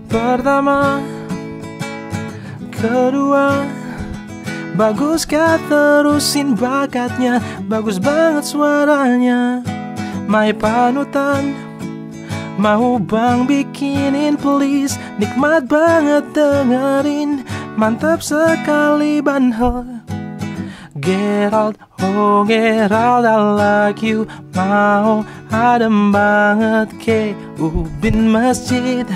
Pertama, kedua, bagus gak terusin bakatnya, bagus banget suaranya. My panutan, mau bang bikinin please, nikmat banget dengerin, mantap sekali bandel. Gerald, oh Gerald, I like you. Mau adem banget ke ubin masjid.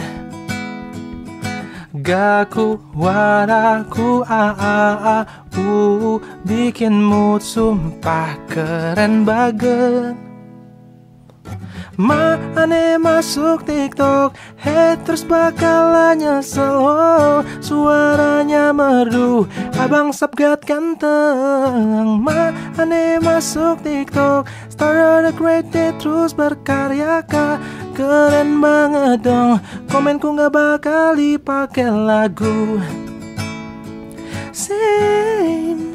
Gak kuat aku bikin mood sumpah keren banget. Ane masuk TikTok, haters bakalan nyesel. Oh, suaranya merdu, abang Sabgat ganteng. Ane masuk TikTok, start a great day terus berkarya kah. Keren banget dong, komenku gak bakal dipakai lagu. Same.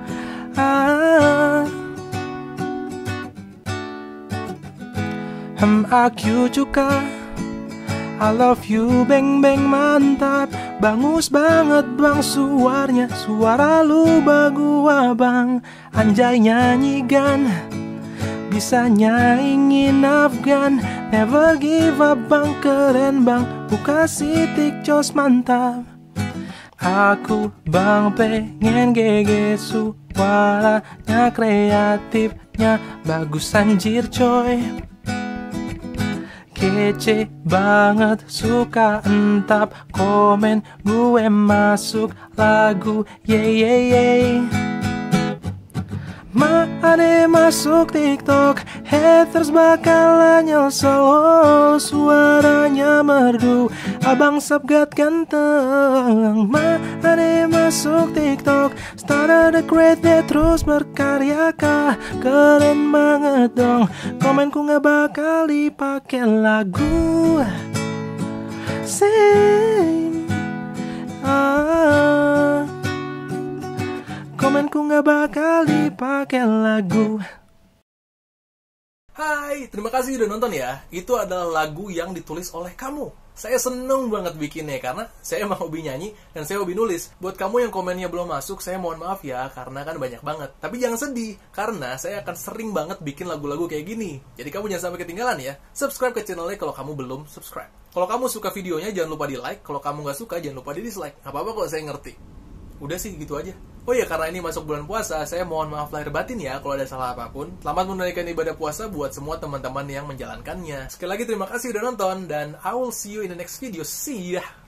Aku juga I love you beng beng mantap. Bagus banget bang suaranya, suara lu bagus abang. Anjay nyanyikan, bisa nyaingin Afgan. Never give up bang, keren bang. Buka sitik jos mantap. Aku bang pengen GG suaranya, kreatifnya bagus anjir coy. Kece banget, suka entap, komen gue masuk lagu, yeay. Ane masuk TikTok, haters bakalan nyesel. Oh, suaranya merdu, abang Sabgat ganteng. Ane masuk TikTok, start a great day terus berkarya kah. Keren banget dong, komenku gak bakal dipakai lagu. Same. Komenku gak bakal dipakai lagu. Hai, terima kasih udah nonton ya. Itu adalah lagu yang ditulis oleh kamu. Saya seneng banget bikinnya karena saya emang hobi nyanyi dan saya hobi nulis. Buat kamu yang komennya belum masuk, saya mohon maaf ya karena kan banyak banget. Tapi jangan sedih karena saya akan sering banget bikin lagu-lagu kayak gini. Jadi kamu jangan sampai ketinggalan ya. Subscribe ke channelnya kalau kamu belum subscribe. Kalau kamu suka videonya jangan lupa di like. Kalau kamu nggak suka jangan lupa di dislike. Gak apa-apa kok, saya ngerti. Udah sih gitu aja. Oh iya, karena ini masuk bulan puasa, saya mohon maaf lahir batin ya kalau ada salah apapun. Selamat menunaikan ibadah puasa buat semua teman-teman yang menjalankannya. Sekali lagi terima kasih udah nonton dan I will see you in the next video. See ya.